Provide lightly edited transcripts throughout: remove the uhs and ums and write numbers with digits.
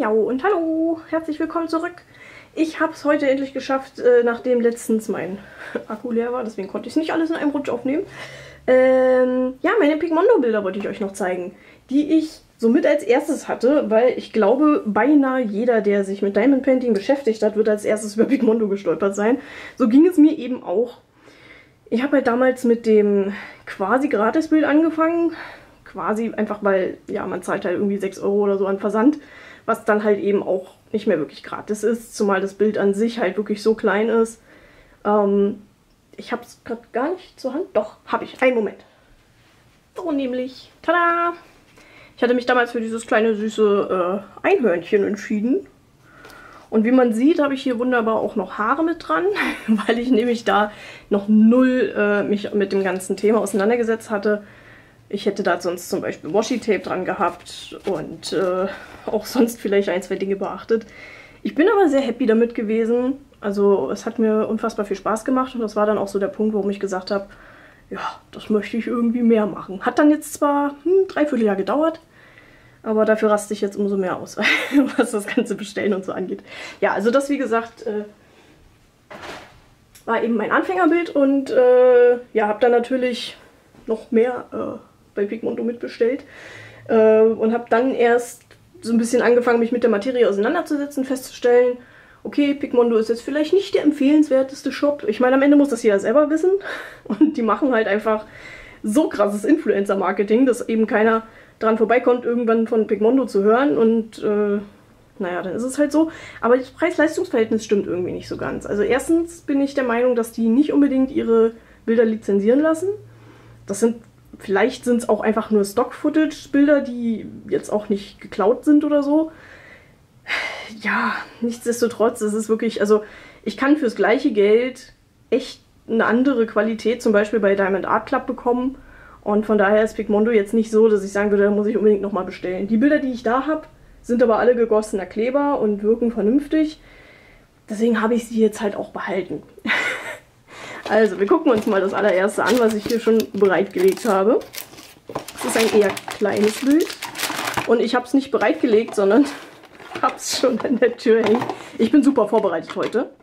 Miau und hallo, herzlich willkommen zurück. Ich habe es heute endlich geschafft, nachdem letztens mein Akku leer war, deswegen konnte ich es nicht alles in einem Rutsch aufnehmen. Ja, meine Pigmondo-Bilder wollte ich euch noch zeigen, die ich somit als erstes hatte, weil ich glaube, beinahe jeder, der sich mit Diamond Painting beschäftigt hat, wird als erstes über Pigmondo gestolpert sein. So ging es mir eben auch. Ich habe halt damals mit dem quasi Gratisbild angefangen. Quasi einfach, weil, ja, man zahlt halt irgendwie 6 € oder so an Versand, was dann halt eben auch nicht mehr wirklich gratis ist, zumal das Bild an sich halt wirklich so klein ist. Ich habe es gerade gar nicht zur Hand. Doch, habe ich. Einen Moment. So nämlich. Tada! Ich hatte mich damals für dieses kleine süße Einhörnchen entschieden. Und wie man sieht, habe ich hier wunderbar auch noch Haare mit dran, weil ich nämlich da noch null mich mit dem ganzen Thema auseinandergesetzt hatte. Ich hätte da sonst zum Beispiel Washi-Tape dran gehabt und auch sonst vielleicht ein, zwei Dinge beachtet. Ich bin aber sehr happy damit gewesen. Also es hat mir unfassbar viel Spaß gemacht und das war dann auch so der Punkt, warum ich gesagt habe, ja, das möchte ich irgendwie mehr machen. Hat dann jetzt zwar 3/4 Jahr gedauert, aber dafür raste ich jetzt umso mehr aus, was das ganze Bestellen und so angeht. Ja, also das, wie gesagt, war eben mein Anfängerbild und ja, habe dann natürlich noch mehr bei Pigmondo mitbestellt und habe dann erst so ein bisschen angefangen, mich mit der Materie auseinanderzusetzen, festzustellen, okay, Pigmondo ist jetzt vielleicht nicht der empfehlenswerteste Shop. Ich meine, am Ende muss das jeder selber wissen und die machen halt einfach so krasses Influencer-Marketing, dass eben keiner dran vorbeikommt, irgendwann von Pigmondo zu hören und naja, dann ist es halt so. Aber das Preis-Leistungs-Verhältnis stimmt irgendwie nicht so ganz. Also erstens bin ich der Meinung, dass die nicht unbedingt ihre Bilder lizenzieren lassen. Vielleicht sind es auch einfach nur Stock-Footage-Bilder, die jetzt auch nicht geklaut sind oder so. Ja, nichtsdestotrotz, es ist wirklich, also ich kann fürs gleiche Geld echt eine andere Qualität zum Beispiel bei Diamond Art Club bekommen. Und von daher ist Pigmondo jetzt nicht so, dass ich sagen würde, da muss ich unbedingt nochmal bestellen. Die Bilder, die ich da habe, sind aber alle gegossener Kleber und wirken vernünftig. Deswegen habe ich sie jetzt halt auch behalten. Also, wir gucken uns mal das allererste an, was ich hier schon bereitgelegt habe. Das ist ein eher kleines Bild. Und ich habe es nicht bereitgelegt, sondern habe es schon an der Tür hängen. Ich bin super vorbereitet heute.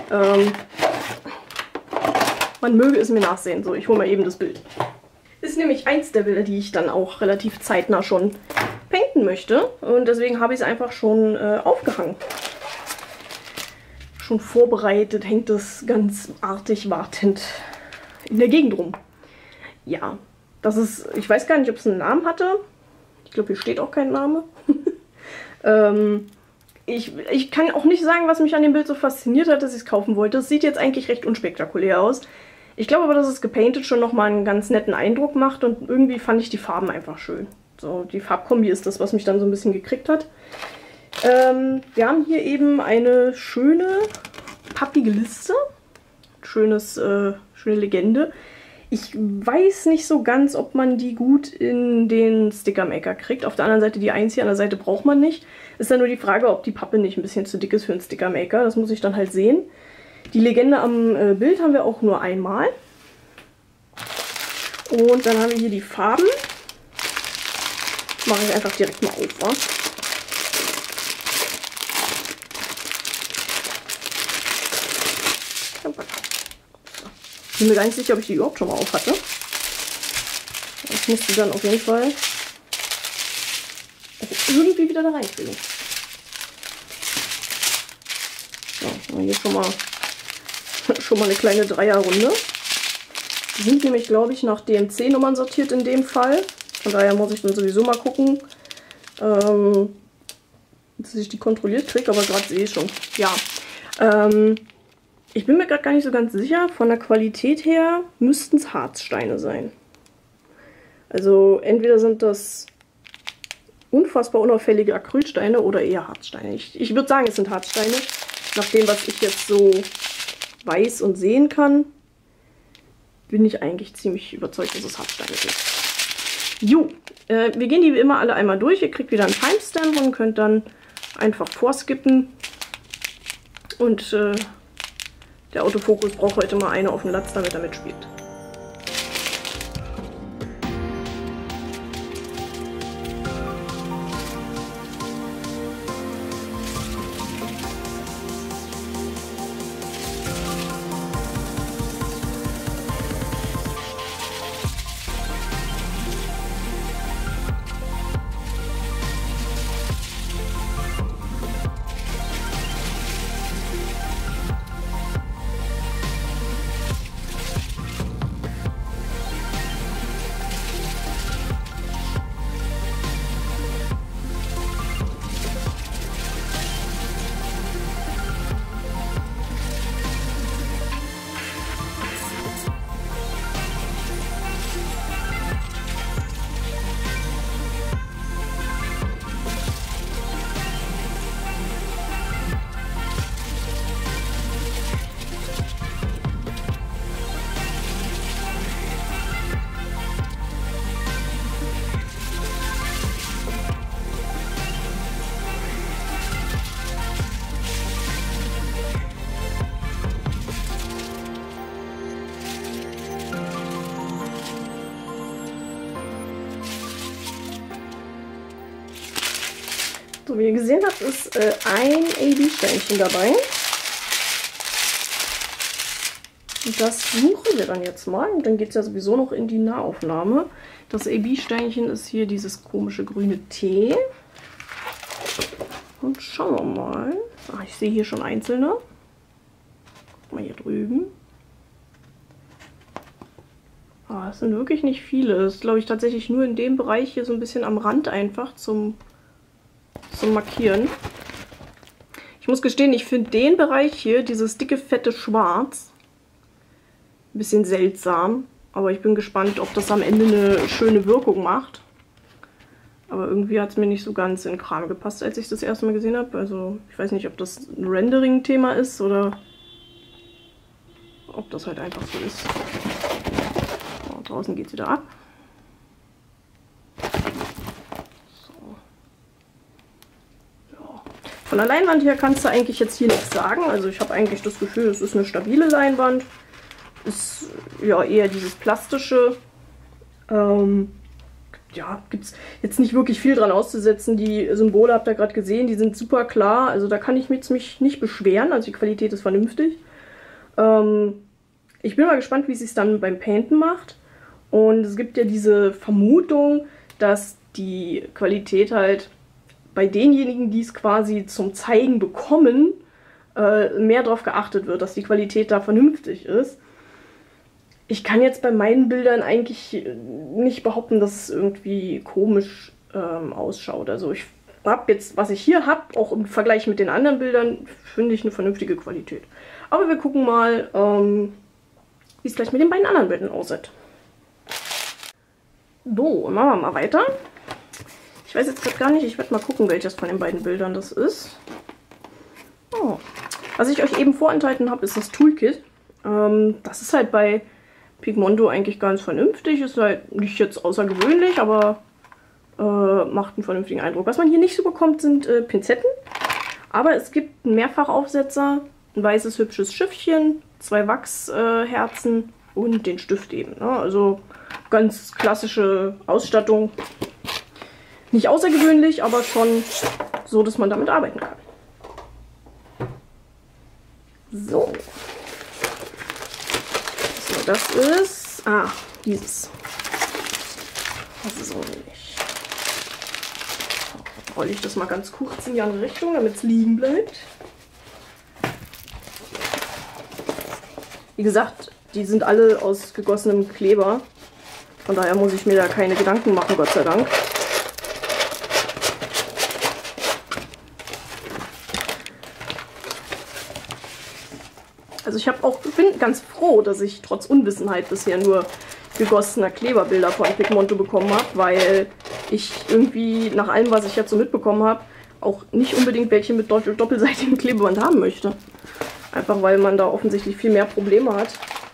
Man möge es mir nachsehen. So, ich hole mal eben das Bild. Ist nämlich eins der Bilder, die ich dann auch relativ zeitnah schon painten möchte. Und deswegen habe ich es einfach schon aufgehangen. Schon vorbereitet, hängt es ganz artig wartend in der Gegend rum. Ja, das ist, ich weiß gar nicht, ob es einen Namen hatte. Ich glaube, hier steht auch kein Name. Ich kann auch nicht sagen, was mich an dem Bild so fasziniert hat, dass ich es kaufen wollte. Es sieht jetzt eigentlich recht unspektakulär aus. Ich glaube aber, dass es gepainted schon nochmal einen ganz netten Eindruck macht und irgendwie fand ich die Farben einfach schön. So, die Farbkombi ist das, was mich dann so ein bisschen gekriegt hat. Wir haben hier eben eine schöne, pappige Liste. Schöne Legende. Ich weiß nicht so ganz, ob man die gut in den Sticker-Maker kriegt. Auf der anderen Seite die 1 hier, an der Seite braucht man nicht. Ist dann nur die Frage, ob die Pappe nicht ein bisschen zu dick ist für einen Sticker-Maker. Das muss ich dann halt sehen. Die Legende am Bild haben wir auch nur einmal. Und dann haben wir hier die Farben. Mache ich einfach direkt mal auf, wa? Ich bin mir gar nicht sicher, ob ich die überhaupt schon mal auf hatte. Ich müsste dann auf jeden Fall irgendwie wieder da reinkriegen. So, hier schon mal eine kleine Dreierrunde. Die sind nämlich, glaube ich, nach DMC-Nummern sortiert in dem Fall. Von daher muss ich dann sowieso mal gucken, dass ich die kontrolliert kriege, aber gerade sehe ich schon. Ja, ich bin mir gerade gar nicht so ganz sicher. Von der Qualität her müssten es Harzsteine sein. Also entweder sind das unfassbar unauffällige Acrylsteine oder eher Harzsteine. Ich würde sagen, es sind Harzsteine. Nach dem, was ich jetzt so weiß und sehen kann, bin ich eigentlich ziemlich überzeugt, dass es Harzsteine sind. Jo, wir gehen die wie immer alle einmal durch. Ihr kriegt wieder einen Timestamp und könnt dann einfach vorskippen. Und der Autofokus braucht heute mal eine auf den Latz, damit er mitspielt. So, wie ihr gesehen habt, ist ein AB-Steinchen dabei. Und das suchen wir dann jetzt mal. Und dann geht es ja sowieso noch in die Nahaufnahme. Das AB-Steinchen ist hier dieses komische grüne T. Und schauen wir mal. Ah, ich sehe hier schon einzelne. Guck mal hier drüben. Ah, das sind wirklich nicht viele. Das ist, glaube ich, tatsächlich nur in dem Bereich hier so ein bisschen am Rand einfach zum Markieren. Ich muss gestehen, ich finde den Bereich hier, dieses dicke, fette Schwarz, ein bisschen seltsam. Aber ich bin gespannt, ob das am Ende eine schöne Wirkung macht. Aber irgendwie hat es mir nicht so ganz in den Kram gepasst, als ich das erste Mal gesehen habe. Also ich weiß nicht, ob das ein Rendering-Thema ist oder ob das halt einfach so ist. Oh, draußen geht es wieder ab. Von der Leinwand her kannst du eigentlich jetzt hier nichts sagen. Also ich habe eigentlich das Gefühl, es ist eine stabile Leinwand. Ist ja eher dieses plastische. Ja, gibt es jetzt nicht wirklich viel dran auszusetzen. Die Symbole habt ihr gerade gesehen, die sind super klar. Also da kann ich mich nicht beschweren. Also die Qualität ist vernünftig. Ich bin mal gespannt, wie es sich dann beim Painten macht. Und es gibt ja diese Vermutung, dass die Qualität halt bei denjenigen, die es quasi zum Zeigen bekommen, mehr darauf geachtet wird, dass die Qualität da vernünftig ist. Ich kann jetzt bei meinen Bildern eigentlich nicht behaupten, dass es irgendwie komisch ausschaut. Also ich habe jetzt, was ich hier habe, auch im Vergleich mit den anderen Bildern, finde ich eine vernünftige Qualität. Aber wir gucken mal, wie es gleich mit den beiden anderen Bildern aussieht. So, machen wir mal weiter. Ich weiß jetzt gerade gar nicht, ich werde mal gucken, welches von den beiden Bildern das ist. Oh. Was ich euch eben vorenthalten habe, ist das Toolkit. Das ist halt bei Pigmondo eigentlich ganz vernünftig. Ist halt nicht jetzt außergewöhnlich, aber macht einen vernünftigen Eindruck. Was man hier nicht so bekommt, sind Pinzetten. Aber es gibt einen Mehrfachaufsetzer, ein weißes hübsches Schiffchen, 2 Wachsherzen und den Stift eben. Ne? Also ganz klassische Ausstattung. Nicht außergewöhnlich, aber schon so, dass man damit arbeiten kann. So. So, das ist... Ah, dieses. Das ist so nämlich. Rolle ich das mal ganz kurz in die andere Richtung, damit es liegen bleibt. Wie gesagt, die sind alle aus gegossenem Kleber. Von daher muss ich mir da keine Gedanken machen, Gott sei Dank. Also ich bin ganz froh, dass ich trotz Unwissenheit bisher nur gegossener Kleberbilder von Pigmondo bekommen habe, weil ich irgendwie nach allem, was ich jetzt so mitbekommen habe, auch nicht unbedingt welche mit doppelseitigem Klebeband haben möchte. Einfach weil man da offensichtlich viel mehr Probleme hat,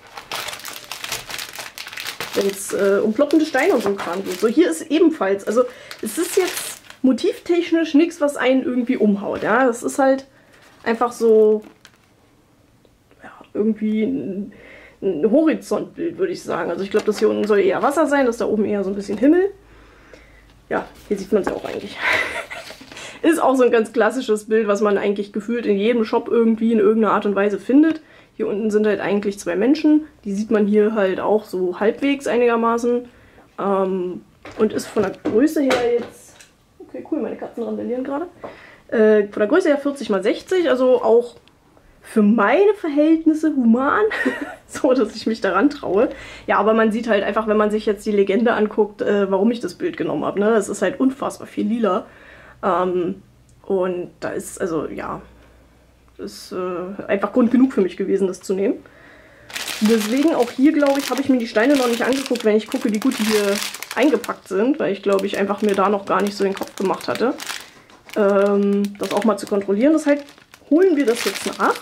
wenn es um ploppende Steine und so Kram geht. So, hier ist ebenfalls, also es ist jetzt motivtechnisch nichts, was einen irgendwie umhaut. Ja? Das ist halt einfach so... irgendwie ein Horizontbild, würde ich sagen. Also ich glaube, das hier unten soll eher Wasser sein, das da oben eher so ein bisschen Himmel. Ja, hier sieht man es ja auch eigentlich. Ist auch so ein ganz klassisches Bild, was man eigentlich gefühlt in jedem Shop irgendwie in irgendeiner Art und Weise findet. Hier unten sind halt eigentlich 2 Menschen. Die sieht man hier halt auch so halbwegs einigermaßen. Und ist von der Größe her jetzt... Okay, cool, meine Katzen randalieren gerade. Von der Größe her 40 x 60, also auch für meine Verhältnisse human, so dass ich mich daran traue. Ja, aber man sieht halt einfach, wenn man sich jetzt die Legende anguckt, warum ich das Bild genommen habe. Ne? Es ist halt unfassbar viel lila. Und da ist, also ja, ist einfach Grund genug für mich gewesen, das zu nehmen. Deswegen auch hier, glaube ich, habe ich mir die Steine noch nicht angeguckt, wenn ich gucke, wie gut die hier eingepackt sind, weil ich, glaube ich, einfach mir da noch gar nicht so den Kopf gemacht hatte, das auch mal zu kontrollieren. Deshalb holen wir das jetzt nach.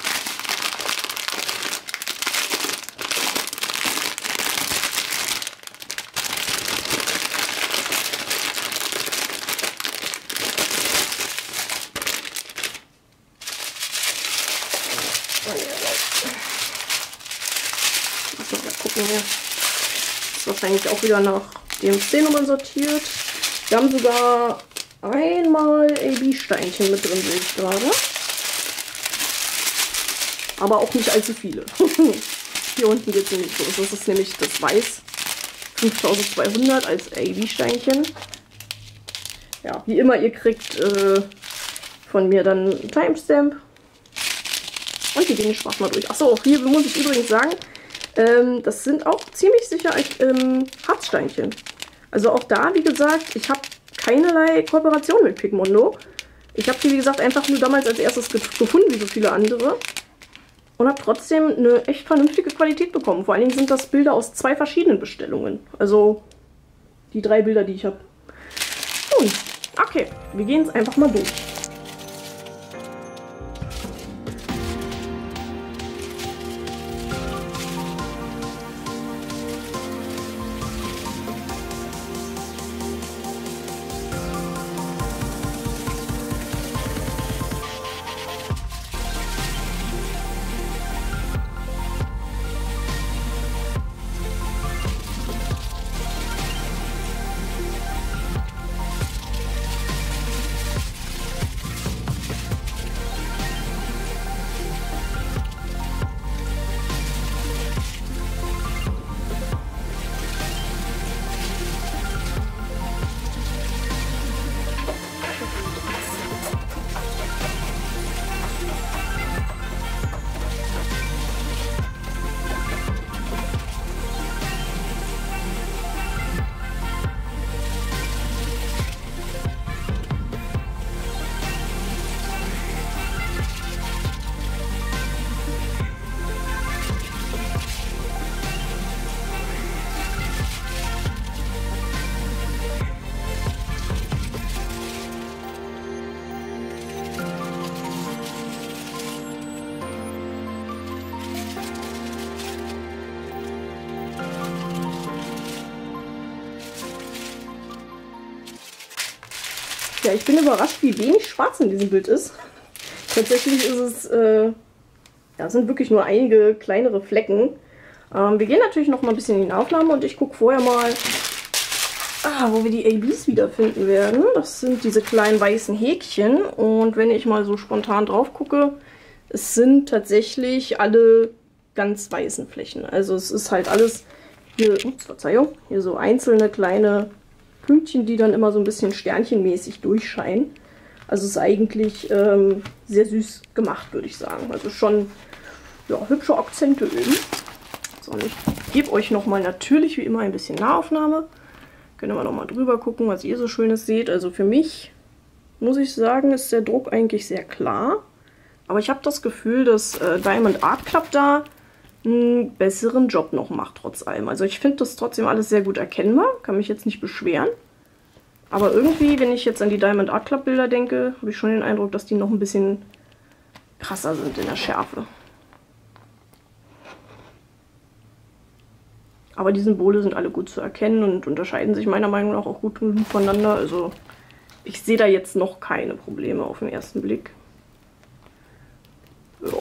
Gucken hier. Das ist wahrscheinlich auch wieder nach DMC-Nummern sortiert. Wir haben sogar einmal AB-Steinchen mit drin, sehe ich gerade. Aber auch nicht allzu viele. Hier unten geht es nämlich los. Das ist nämlich das Weiß 5200 als AB-Steinchen. Ja, wie immer, ihr kriegt von mir dann einen Timestamp. Und die gehen den Spaß mal durch. Achso, auch hier muss ich übrigens sagen, das sind auch ziemlich sicher Harzsteinchen. Also auch da, wie gesagt, ich habe keinerlei Kooperation mit Pigmondo. Ich habe die, wie gesagt, einfach nur damals als erstes gefunden, wie so viele andere. Und habe trotzdem eine echt vernünftige Qualität bekommen. Vor allen Dingen sind das Bilder aus 2 verschiedenen Bestellungen. Also die 3 Bilder, die ich habe. Nun, okay, wir gehen es einfach mal durch. Ja, ich bin überrascht, wie wenig schwarz in diesem Bild ist. Tatsächlich ist es, ja, sind wirklich nur einige kleinere Flecken. Wir gehen natürlich noch mal ein bisschen in die Aufnahme und ich gucke vorher mal, wo wir die ABs wiederfinden werden. Das sind diese kleinen weißen Häkchen und wenn ich mal so spontan drauf gucke, es sind tatsächlich alle ganz weißen Flächen. Also es ist halt alles hier, ups, Verzeihung, hier so einzelne kleine Pünktchen, die dann immer so ein bisschen sternchenmäßig durchscheinen. Also es ist eigentlich sehr süß gemacht, würde ich sagen. Also schon, ja, hübsche Akzente eben. So, und ich gebe euch nochmal natürlich wie immer ein bisschen Nahaufnahme. Können wir nochmal drüber gucken, was ihr so Schönes seht. Also für mich, muss ich sagen, ist der Druck eigentlich sehr klar. Aber ich habe das Gefühl, dass Diamond Art Club da einen besseren Job noch macht, trotz allem. Also ich finde das trotzdem alles sehr gut erkennbar. Kann mich jetzt nicht beschweren. Aber irgendwie, wenn ich jetzt an die Diamond Art Club Bilder denke, habe ich schon den Eindruck, dass die noch ein bisschen krasser sind in der Schärfe. Aber die Symbole sind alle gut zu erkennen und unterscheiden sich meiner Meinung nach auch gut voneinander. Also ich sehe da jetzt noch keine Probleme auf den ersten Blick. Ja.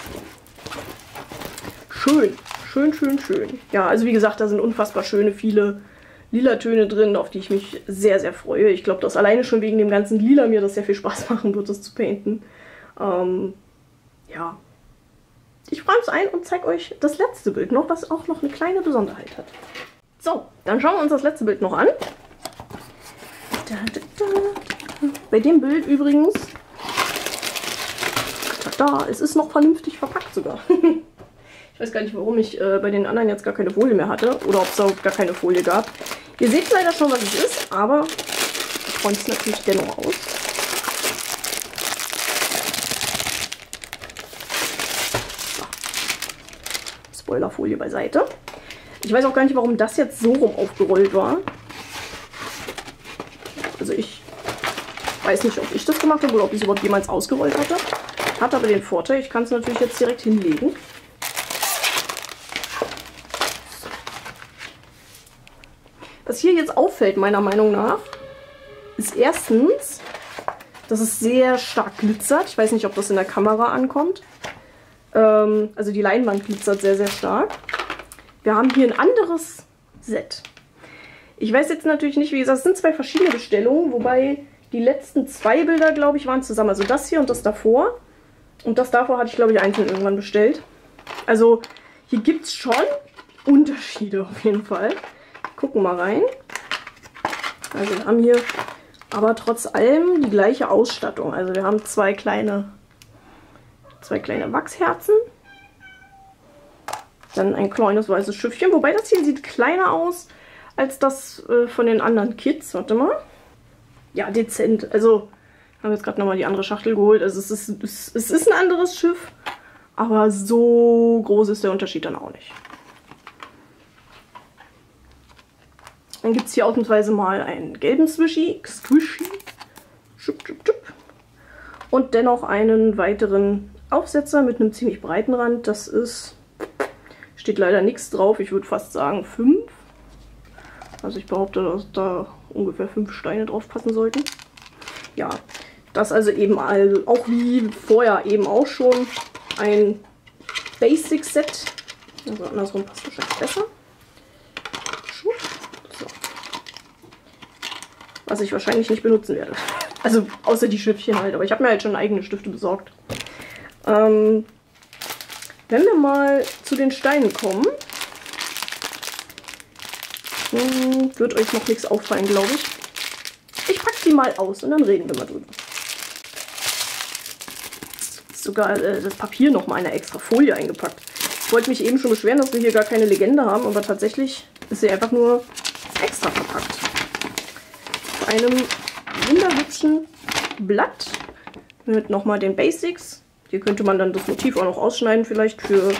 Schön, schön, schön, schön. Ja, also wie gesagt, da sind unfassbar schöne, viele lila Töne drin, auf die ich mich sehr, sehr freue. Ich glaube, dass alleine schon wegen dem ganzen Lila mir das sehr viel Spaß machen wird, das zu painten. Ja. Ich räume es ein und zeige euch das letzte Bild noch, was auch noch eine kleine Besonderheit hat. So, dann schauen wir uns das letzte Bild noch an. Bei dem Bild übrigens, es ist noch vernünftig verpackt sogar. Ich weiß gar nicht, warum ich bei den anderen jetzt gar keine Folie mehr hatte oder ob es da gar keine Folie gab. Ihr seht leider schon, was es ist, aber ich räume es natürlich dennoch aus. So. Spoilerfolie beiseite. Ich weiß auch gar nicht, warum das jetzt so rum aufgerollt war. Also ich weiß nicht, ob ich das gemacht habe oder ob ich es überhaupt jemals ausgerollt hatte. Hat aber den Vorteil, ich kann es natürlich jetzt direkt hinlegen. Was hier jetzt auffällt, meiner Meinung nach, ist erstens, dass es sehr stark glitzert. Ich weiß nicht, ob das in der Kamera ankommt. Also die Leinwand glitzert sehr, sehr stark. Wir haben hier ein anderes Set. Ich weiß jetzt natürlich nicht, wie gesagt, es sind zwei verschiedene Bestellungen, wobei Die letzten 2 Bilder, glaube ich, waren zusammen. Also das hier und das davor. Und das davor hatte ich, glaube ich, einzeln irgendwann bestellt. Also hier gibt es schon Unterschiede auf jeden Fall. Gucken mal rein. Also wir haben hier aber trotz allem die gleiche Ausstattung. Also wir haben zwei kleine Wachsherzen. Dann ein kleines weißes Schiffchen. Wobei das hier sieht kleiner aus als das von den anderen Kits. Warte mal. Ja, dezent. Also haben wir jetzt gerade nochmal die andere Schachtel geholt. Also es ist ein anderes Schiff. Aber so groß ist der Unterschied dann auch nicht. Dann gibt es hier ausnahmsweise mal einen gelben Squishy. Und dennoch einen weiteren Aufsetzer mit einem ziemlich breiten Rand. Das ist, steht leider nichts drauf. Ich würde fast sagen 5. Also ich behaupte, dass da ungefähr 5 Steine drauf passen sollten. Ja, das also eben auch wie vorher eben auch schon ein Basic Set. Also andersrum passt wahrscheinlich besser. So. Was ich wahrscheinlich nicht benutzen werde. Also außer die Schiffchen halt. Aber ich habe mir halt schon eigene Stifte besorgt. Wenn wir mal zu den Steinen kommen, wird euch noch nichts auffallen, glaube ich. Ich packe die mal aus und dann reden wir mal drüber. Sogar das Papier noch mal in eine extra Folie eingepackt. Ich wollte mich eben schon beschweren, dass wir hier gar keine Legende haben, aber tatsächlich ist sie einfach nur extra verpackt. Auf einem wunderhübschen Blatt mit nochmal den Basics. Hier könnte man dann das Motiv auch noch ausschneiden, vielleicht fürs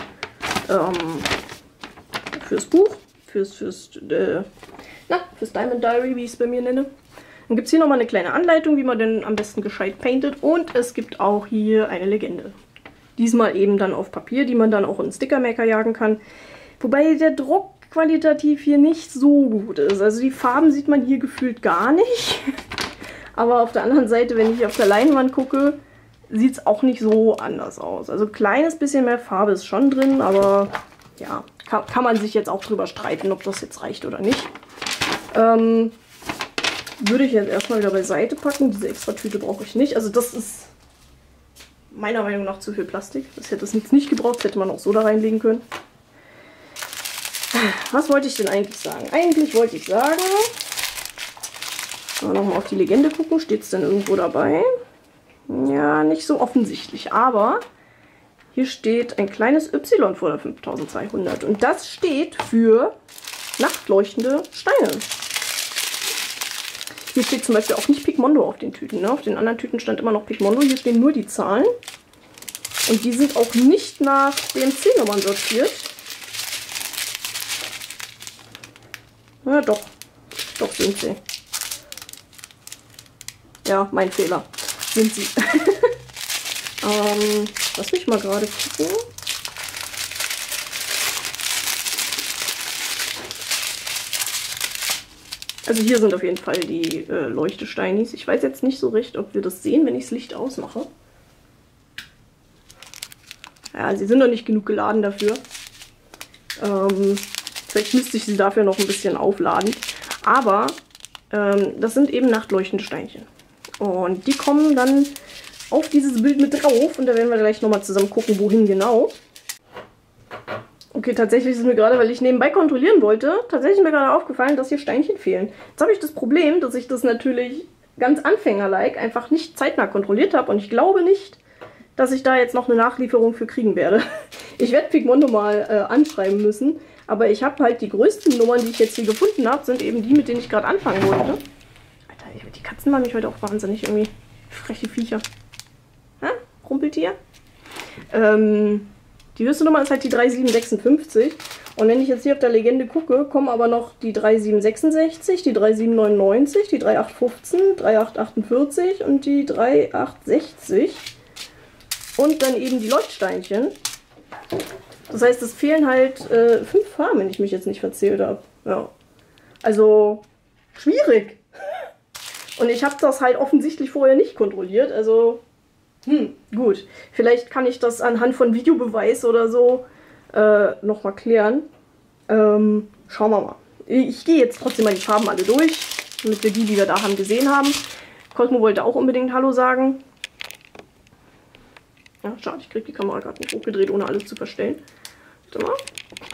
Buch, fürs Diamond Diary, wie ich es bei mir nenne. Dann gibt es hier nochmal eine kleine Anleitung, wie man denn am besten gescheit paintet. Und es gibt auch hier eine Legende. Diesmal eben dann auf Papier, die man dann auch in den Stickermaker jagen kann. Wobei der Druck qualitativ hier nicht so gut ist. Also die Farben sieht man hier gefühlt gar nicht. Aber auf der anderen Seite, wenn ich auf der Leinwand gucke, sieht es auch nicht so anders aus. Also ein kleines bisschen mehr Farbe ist schon drin, aber ja, kann man sich jetzt auch drüber streiten, ob das jetzt reicht oder nicht. Würde ich jetzt erstmal wieder beiseite packen. Diese extra Tüte brauche ich nicht. Also das ist meiner Meinung nach zu viel Plastik. Das hätte es nicht gebraucht. Das hätte man auch so da reinlegen können. Was wollte ich denn eigentlich sagen? Eigentlich wollte ich sagen, nochmal auf die Legende gucken. Steht es denn irgendwo dabei? Ja, nicht so offensichtlich. Aber hier steht ein kleines Y vor der 5200. Und das steht für nachtleuchtende Steine. Hier steht zum Beispiel auch nicht Pigmondo auf den Tüten. Ne? Auf den anderen Tüten stand immer noch Pigmondo. Hier stehen nur die Zahlen. Und die sind auch nicht nach DMC-Nummern sortiert. Ja, doch. Doch sind sie. Ja, mein Fehler. Sind sie. Lass mich mal gerade gucken. Also hier sind auf jeden Fall die Leuchtesteinis. Ich weiß jetzt nicht so recht, ob wir das sehen, wenn ich das Licht ausmache. Ja, sie sind noch nicht genug geladen dafür. Vielleicht müsste ich sie dafür noch ein bisschen aufladen. Aber das sind eben nachtleuchtende Steinchen. Und die kommen dann auf dieses Bild mit drauf. Und da werden wir gleich nochmal zusammen gucken, wohin genau. Okay, tatsächlich ist mir gerade, weil ich nebenbei kontrollieren wollte, tatsächlich mir gerade aufgefallen, dass hier Steinchen fehlen. Jetzt habe ich das Problem, dass ich das natürlich ganz anfängerlike einfach nicht zeitnah kontrolliert habe. Und ich glaube nicht, dass ich da jetzt noch eine Nachlieferung für kriegen werde. Ich werde Pigmondo mal anschreiben müssen. Aber ich habe halt die größten Nummern, die ich jetzt hier gefunden habe, sind eben die, mit denen ich gerade anfangen wollte. Alter, die Katzen machen mich heute auch wahnsinnig irgendwie. Freche Viecher. Hä? Rumpeltier? Die höchste Nummer ist halt die 3756. Und wenn ich jetzt hier auf der Legende gucke, kommen aber noch die 3766, die 3799, die 3815, 3848 und die 3860. Und dann eben die Leuchtsteinchen. Das heißt, es fehlen halt 5 Farben, wenn ich mich jetzt nicht verzählt habe. Ja. Also, schwierig. Und ich habe das halt offensichtlich vorher nicht kontrolliert. Also, gut. Vielleicht kann ich das anhand von Videobeweis oder so nochmal klären. Schauen wir mal. Ich gehe jetzt trotzdem mal die Farben alle durch, damit wir die wir da haben, gesehen haben. Cosmo wollte auch unbedingt Hallo sagen. Ja, schade, ich kriege die Kamera gerade nicht hochgedreht, ohne alles zu verstellen. Warte mal.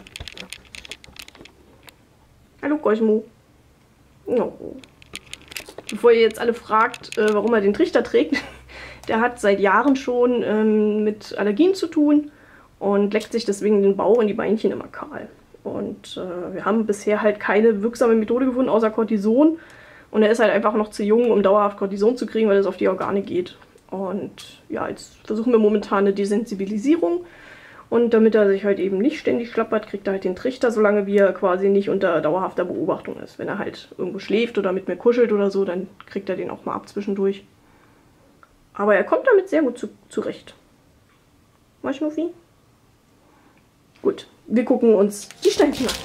Hallo Cosmo. No. Bevor ihr jetzt alle fragt, warum er den Trichter trägt, der hat seit Jahren schon mit Allergien zu tun und leckt sich deswegen den Bauch und die Beinchen immer kahl. Und wir haben bisher halt keine wirksame Methode gefunden, außer Cortison. Und er ist halt einfach noch zu jung, um dauerhaft Cortison zu kriegen, weil es auf die Organe geht. Und ja, jetzt versuchen wir momentan eine Desensibilisierung. Und damit er sich halt eben nicht ständig schlappert, kriegt er halt den Trichter, solange wie er quasi nicht unter dauerhafter Beobachtung ist. Wenn er halt irgendwo schläft oder mit mir kuschelt oder so, dann kriegt er den auch mal ab zwischendurch. Aber er kommt damit sehr gut zurecht. Mal Schnuffi? Gut, wir gucken uns die Steinchen an.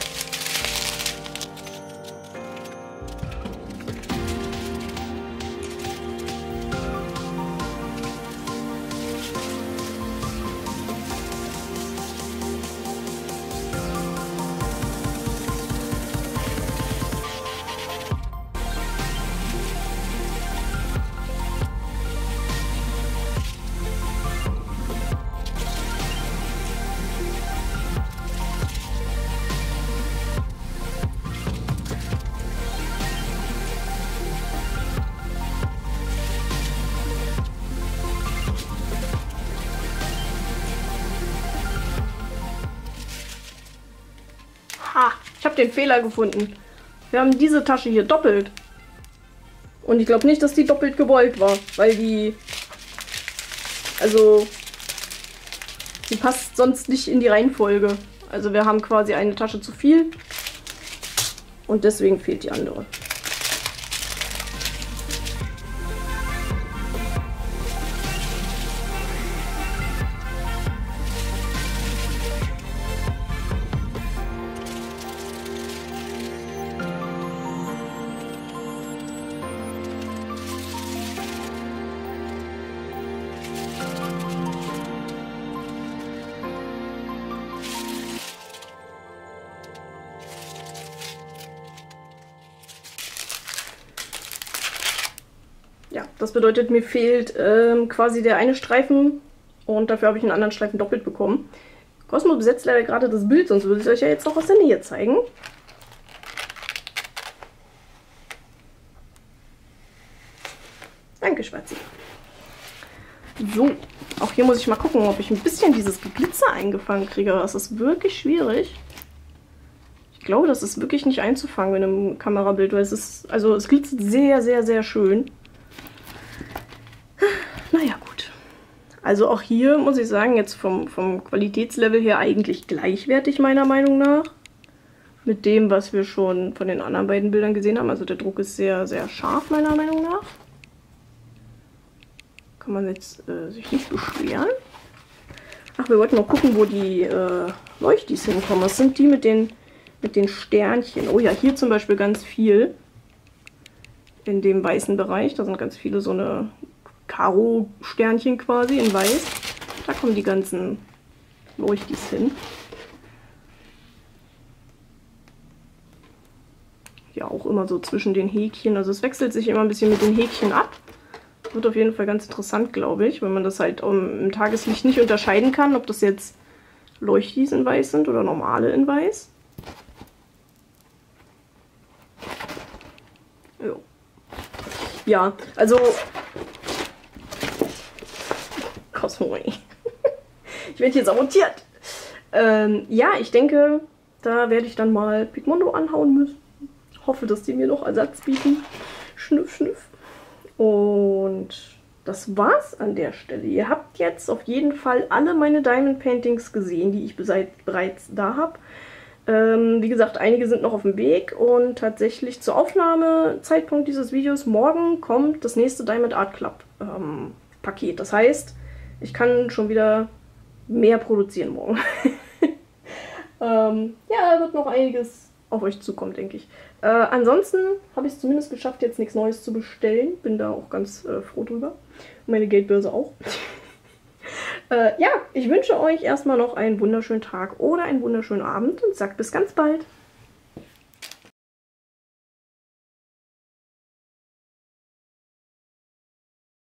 Ha, ich habe den Fehler gefunden. Wir haben diese Tasche hier doppelt. Und ich glaube nicht, dass die doppelt gewollt war, weil die... Also... Die passt sonst nicht in die Reihenfolge. Also wir haben quasi eine Tasche zu viel. Und deswegen fehlt die andere. Ja, das bedeutet, mir fehlt quasi der eine Streifen und dafür habe ich einen anderen Streifen doppelt bekommen. Cosmo besetzt leider gerade das Bild, sonst würde ich es euch ja jetzt noch aus der Nähe zeigen. Danke, Schwarzi. So, auch hier muss ich mal gucken, ob ich ein bisschen dieses Glitzer eingefangen kriege. Das ist wirklich schwierig. Ich glaube, das ist wirklich nicht einzufangen in einem Kamerabild, weil es glitzert sehr, sehr, sehr schön. Naja, gut. Also auch hier muss ich sagen, jetzt vom Qualitätslevel her eigentlich gleichwertig meiner Meinung nach. Mit dem, was wir schon von den anderen beiden Bildern gesehen haben. Also der Druck ist sehr, sehr scharf meiner Meinung nach. Kann man jetzt sich nicht beschweren. Ach, wir wollten noch gucken, wo die Leuchtis hinkommen. Das sind die mit den Sternchen. Oh ja, hier zum Beispiel ganz viel. In dem weißen Bereich. Da sind ganz viele so eine Karo-Sternchen quasi in weiß. Da kommen die ganzen Leuchtis hin. Ja, auch immer so zwischen den Häkchen. Also es wechselt sich immer ein bisschen mit den Häkchen ab. Wird auf jeden Fall ganz interessant, glaube ich, wenn man das halt im Tageslicht nicht unterscheiden kann, ob das jetzt Leuchtis in weiß sind oder normale in weiß. Jo. Ja, also... Cosmo. Ich werde hier sabotiert. Ja, ich denke, da werde ich dann mal Pigmondo anhauen müssen. Hoffe, dass die mir noch Ersatz bieten. Schnüff, schnüff. Und das war's an der Stelle. Ihr habt jetzt auf jeden Fall alle meine Diamond Paintings gesehen, die ich bereits da habe. Wie gesagt, einige sind noch auf dem Weg und tatsächlich zur Aufnahmezeitpunkt dieses Videos morgen kommt das nächste Diamond Art Club Paket. Das heißt, ich kann schon wieder mehr produzieren morgen. Ja, wird noch einiges auf euch zukommen, denke ich. Ansonsten habe ich es zumindest geschafft, jetzt nichts Neues zu bestellen. Bin da auch ganz froh drüber. Meine Geldbörse auch. Ja, ich wünsche euch erstmal noch einen wunderschönen Tag oder einen wunderschönen Abend und sage bis ganz bald.